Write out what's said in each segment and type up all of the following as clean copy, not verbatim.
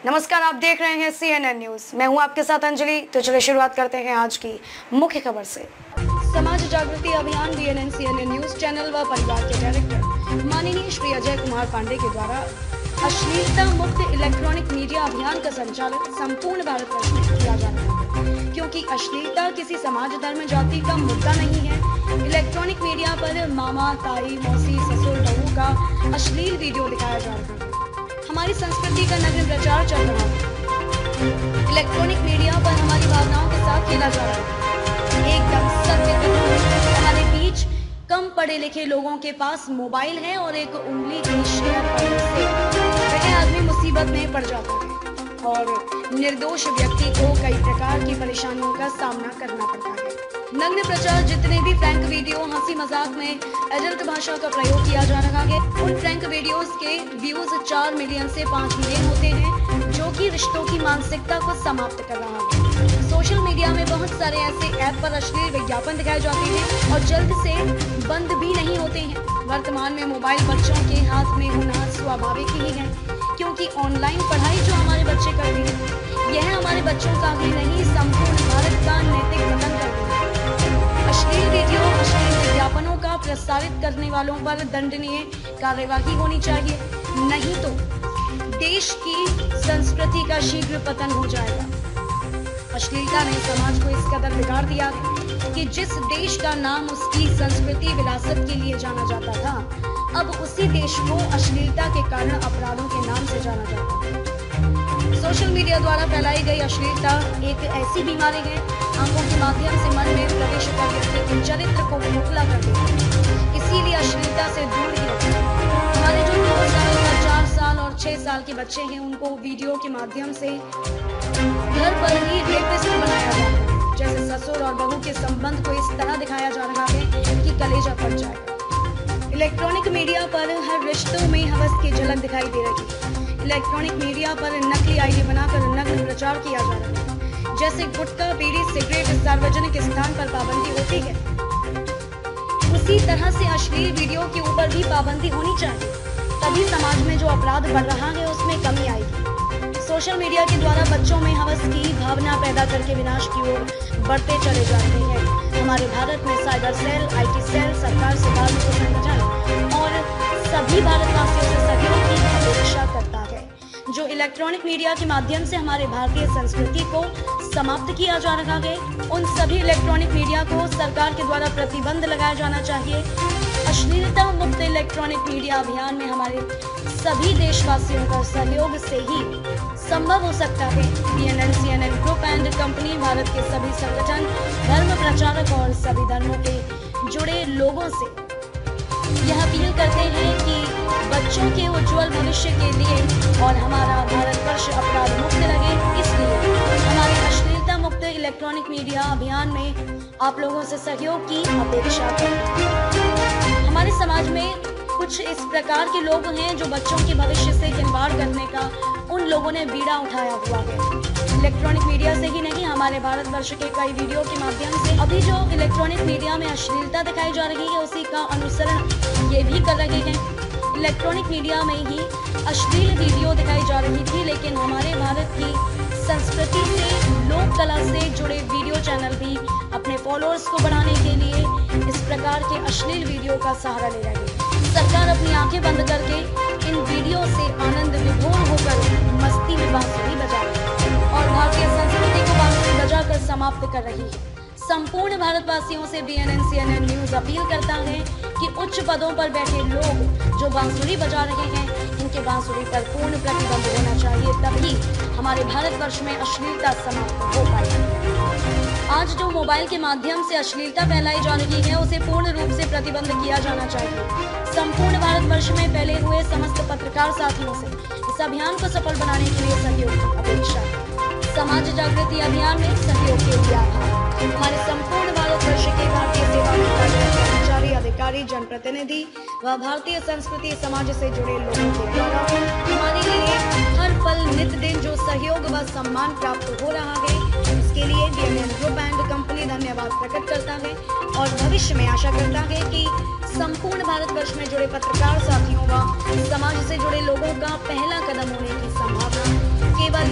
नमस्कार, आप देख रहे हैं CNN न्यूज। मैं हूं आपके साथ अंजलि। तो चलिए शुरुआत करते हैं आज की मुख्य खबर से। समाज जागृति अभियान BNN CNN न्यूज चैनल व परिवार के डायरेक्टर माननीय श्री अजय कुमार पांडे के द्वारा अश्लीलता मुक्त इलेक्ट्रॉनिक मीडिया अभियान का संचालन संपूर्ण भारतवर्ष में किया जा रहा है, क्योंकि अश्लीलता किसी समाज, धर्म, जाति का मुद्दा नहीं है। इलेक्ट्रॉनिक मीडिया पर मामा, ताई, मौसी, ससुर, बहू का अश्लील वीडियो दिखाया जा रहा है। हमारी संस्कृति का नग्न प्रचार चल रहा है। इलेक्ट्रॉनिक मीडिया पर हमारी भावनाओं के साथ खेला जा रहा है। एकदम सत्य कथन, हमारे बीच कम पढ़े लिखे लोगों के पास मोबाइल है और एक उंगली के शेयर करने से वह आदमी मुसीबत में पड़ जाता है और निर्दोष व्यक्ति को कई प्रकार की परेशानियों का सामना करना पड़ता है। नग्न प्रचार, जितने भी फ्रैंक वीडियो हंसी मजाक में एडल्ट भाषा का प्रयोग किया जा रहा है, उन फ्रैंक वीडियोस के व्यूज 4 मिलियन से 5 मिलियन होते हैं, जो कि रिश्तों की मानसिकता को समाप्त कर रहा है। सोशल मीडिया में बहुत सारे ऐसे ऐप पर अश्लील विज्ञापन दिखाए जाते हैं और जल्द से बंद भी नहीं होते हैं। वर्तमान में मोबाइल बच्चों के हाथ में होना स्वाभाविक ही है, क्योंकि ऑनलाइन पढ़ाई जो हमारे बच्चे करते हैं, यह हमारे बच्चों का ही नहीं, संपूर्ण भारत का नैतिक पतन करती है। अश्लील वीडियो, अश्लील विज्ञापनों का प्रसारित करने वालों पर दंडनीय कार्यवाही होनी चाहिए, नहीं तो देश की संस्कृति का शीघ्र पतन हो जाएगा। अश्लीलता ने समाज को इस कदर बिगाड़ दिया कि जिस देश का नाम उसकी संस्कृति विरासत के लिए जाना जाता था, अब उसी देश को अश्लीलता के कारण अपराधों के नाम से जाना जाता है। सोशल मीडिया द्वारा फैलाई गई अश्लीलता एक ऐसी बीमारी है, आंखों के माध्यम से मन में प्रवेश कर व्यक्ति के चरित्र को खोखला कर देती है। इसीलिए अश्लीलता से दूर ही रखें। हमारे जो 2 साल, 4 साल और 6 साल के बच्चे हैं, उनको वीडियो के माध्यम से घर पर ही रेपिस्ट बनाया जा रहा है। जैसे ससुर और बहू के संबंध को इस तरह दिखाया जा रहा है कि कलेजा फट जाएगा। इलेक्ट्रॉनिक मीडिया पर हर रिश्तों में हवस की झलक दिखाई दे रही है। इलेक्ट्रॉनिक मीडिया पर नकली आईडी बनाकर नग्न प्रचार किया जा रहा है। जैसे गुटखा, बीड़ी, सिगरेट सार्वजनिक स्थान पर पाबंदी होती है, उसी तरह से अश्लील वीडियो के ऊपर भी पाबंदी होनी चाहिए। तभी समाज में जो अपराध बढ़ रहा है उसमें कमी आएगी। सोशल मीडिया के द्वारा बच्चों में हवस की भावना पैदा करके विनाश की ओर बढ़ते चले जा रहे हैं। हमारे भारत में साइबर सेल, IT सेल, सरकार से धार्मिक संगठन और सभी भारतवासियों से सहयोग की अपेक्षा करता है। जो इलेक्ट्रॉनिक मीडिया के माध्यम से हमारे भारतीय संस्कृति को समाप्त किया जा रहा है, उन सभी इलेक्ट्रॉनिक मीडिया को सरकार के द्वारा प्रतिबंध लगाया जाना चाहिए। अश्लीलता मुक्त इलेक्ट्रॉनिक मीडिया अभियान में हमारे सभी देशवासियों का सहयोग से ही संभव हो सकता है। BNN CNN group and company Bharat के सभी संगठन, धर्म प्रचारक और सभी धर्मों के जुड़े लोगों से यह अपील करते हैं कि बच्चों के उज्जवल भविष्य के लिए और हमारा भारतवर्ष अपराध मुक्त रहे, इसलिए हमारे अश्लीलता मुक्त इलेक्ट्रॉनिक मीडिया अभियान में आप लोगों से सहयोग की अपेक्षा करते हैं। हमारे समाज में कुछ इस प्रकार के लोग हैं जो बच्चों के भविष्य से खिलवाड़ करने का उन लोगों ने बीड़ा उठाया हुआ है। इलेक्ट्रॉनिक मीडिया से ही नहीं, हमारे भारतवर्ष के कई वीडियो के माध्यम से अभी जो इलेक्ट्रॉनिक मीडिया में अश्लीलता दिखाई जा रही है, उसी का अनुसरण ये भी कर रहे हैं। इलेक्ट्रॉनिक मीडिया में ही अश्लील वीडियो दिखाई जा रही थी, लेकिन हमारे भारत की संस्कृति से, लोक कला से जुड़े वीडियो चैनल भी अपने फॉलोअर्स को बढ़ाने के लिए इस प्रकार के अश्लील वीडियो का सहारा ले रहे हैं। सरकार अपनी आंखें बंद करके इन वीडियो से आनंद विभोर होकर मस्ती में बांसुरी बजा रही है और भारतीय संस्कृति को बांसुरी बजाकर समाप्त कर रही है। संपूर्ण भारतवासियों से BNN CNN न्यूज अपील करता है कि उच्च पदों पर बैठे लोग जो बांसुरी बजा रहे हैं, इनके बांसुरी पर पूर्ण प्रतिबंध होना चाहिए, तभी हमारे भारतवर्ष में अश्लीलता समाप्त हो पाएगी। आज जो मोबाइल के माध्यम से अश्लीलता फैलाई जा रही है, उसे पूर्ण रूप से प्रतिबंध किया जाना चाहिए। संपूर्ण भारतवर्ष में फैले हुए समस्त पत्रकार साथियों से इस अभियान को सफल बनाने के लिए सहयोग की अपेक्षा है। समाज जागृति अभियान में सहयोग के लिए आभार। हमारे संपूर्ण भारतवर्ष के भारतीय सेवा में कार्यरत कर्मचारी, अधिकारी, जनप्रतिनिधि व भारतीय संस्कृति समाज से जुड़े लोगों के द्वारा हमारे लिए हर पल नित दिन जो सहयोग व सम्मान प्राप्त हो रहा है, इसके लिए BNN ग्रुप एंड कंपनी धन्यवाद प्रकट करता है और भविष्य में आशा करता है कि संपूर्ण भारतवर्ष में जुड़े पत्रकार साथियों व समाज से जुड़े लोगों का पहला कदम होने की संभावना केवल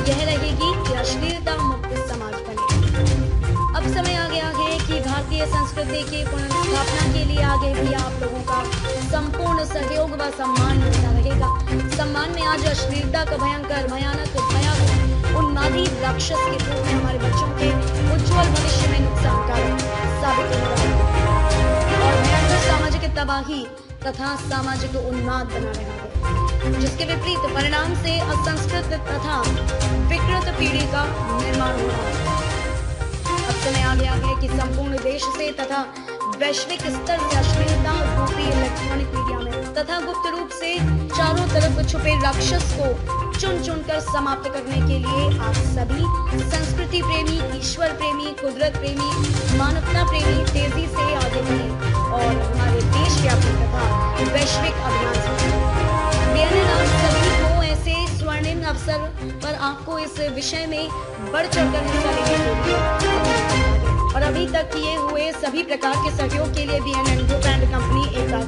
यह रहेगी कि अश्लीलता मुक्त समाज बने। अब समय आ गया है कि भारतीय संस्कृति की पुनर्स्थापना के लिए आगे भी आप लोगों का संपूर्ण सहयोग व सम्मान मिलता रहेगा। सम्मान में आज अश्लीलता का भयंकर, भयानक, भयावह, उन्मादी राक्षस के रूप में हमारे बच्चों के उज्जवल भविष्य में नुकसानकारक साबित हो रहा है और भयंकर सामाजिक तबाही तथा सामाजिक उन्माद बना रहा है, जिसके विपरीत परिणाम से असंस्कृत तथा विकृत पीढ़ी का निर्माण हो रहा है। अब समय आ गया है कि संपूर्ण देश से तथा वैश्विक स्तर से अश्लीलता रूपी इलेक्ट्रॉनिक मीडिया में तथा गुप्त रूप से चारों तरफ छुपे राक्षस को चुन चुनकर समाप्त करने के लिए आप सभी संस्कृति प्रेमी, ईश्वर प्रेमी, कुदरत प्रेमी, मानवता प्रेमी तेजी से आगे बढ़े और हमारे देशव्यापी तथा वैश्विक अभियान से आप सभी को ऐसे स्वर्णिम अवसर पर आपको इस विषय में बढ़ चढ़कर हिस्सा लेने के लिए और अभी तक किए हुए सभी प्रकार के सहयोग के लिए BNN ग्रुप एंड कंपनी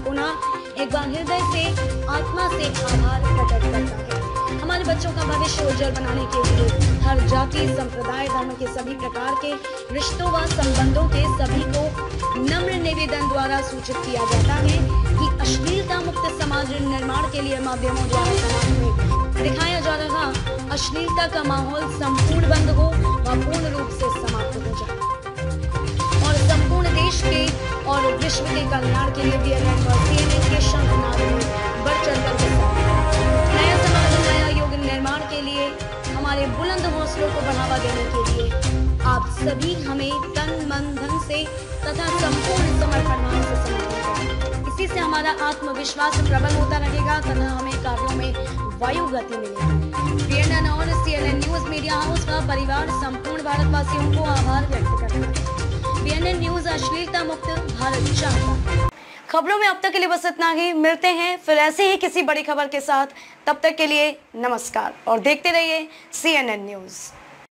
एक बार हृदय से, आत्मा से आभार प्रकट करता है। हमारे बच्चों का भविष्य उज्जवल बनाने के लिए हर जाति, संप्रदाय, धर्म के सभी प्रकार के रिश्तों व संबंधों के सभी को नम्र निवेदन द्वारा सूचित किया जाता है कि अश्लीलता मुक्त समाज निर्माण के लिए माध्यमों द्वारा समाज में दिखाया जा रहा अश्लीलता का माहौल संपूर्ण बंद हो व पूर्ण रूप से समाप्त हो जाए और संपूर्ण देश के और विश्व के कल्याण के लिए BNN और CNN के शंखनाद में बढ़ चढ़कर हिस्सा नया समाज, नया युग निर्माण के लिए हमारे बुलंद हौसलों को बढ़ावा देने के लिए आप सभी हमें तन, मन, धन से तथा संपूर्ण समर्पण भाव से समर्थन करें। इसी से हमारा आत्मविश्वास प्रबल होता रहेगा तथा हमें कार्यों में वायु गति मिलेगी। BNN और CNN न्यूज मीडिया हाउस का परिवार संपूर्ण भारतवासियों को आभार व्यक्त करता है। BNN न्यूज अश्लीलता मुक्त भारत चाहता है। खबरों में अब तक के लिए बस इतना ही। मिलते हैं फिर ऐसे ही किसी बड़ी खबर के साथ। तब तक के लिए नमस्कार और देखते रहिए CNN न्यूज।